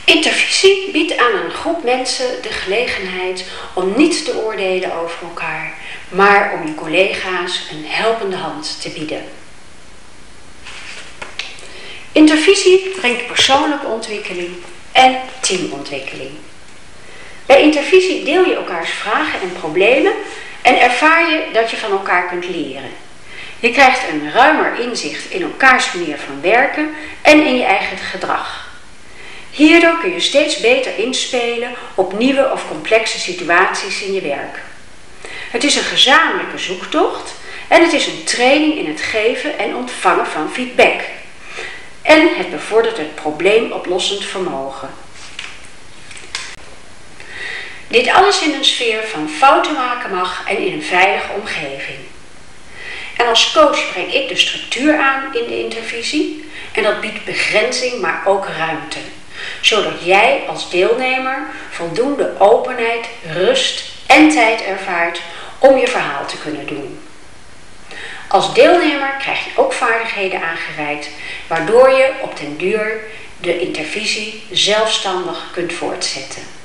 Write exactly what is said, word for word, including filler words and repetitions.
Intervisie biedt aan een groep mensen de gelegenheid om niet te oordelen over elkaar, maar om je collega's een helpende hand te bieden. Intervisie brengt persoonlijke ontwikkeling en teamontwikkeling. Bij intervisie deel je elkaars vragen en problemen en ervaar je dat je van elkaar kunt leren. Je krijgt een ruimer inzicht in elkaars manier van werken en in je eigen gedrag. Hierdoor kun je steeds beter inspelen op nieuwe of complexe situaties in je werk. Het is een gezamenlijke zoektocht en het is een training in het geven en ontvangen van feedback. En het bevordert het probleemoplossend vermogen. Dit alles in een sfeer van fouten maken mag en in een veilige omgeving. En als coach breng ik de structuur aan in de intervisie en dat biedt begrenzing, maar ook ruimte. Zodat jij als deelnemer voldoende openheid, rust en tijd ervaart om je verhaal te kunnen doen. Als deelnemer krijg je ook vaardigheden aangereikt, waardoor je op den duur de intervisie zelfstandig kunt voortzetten.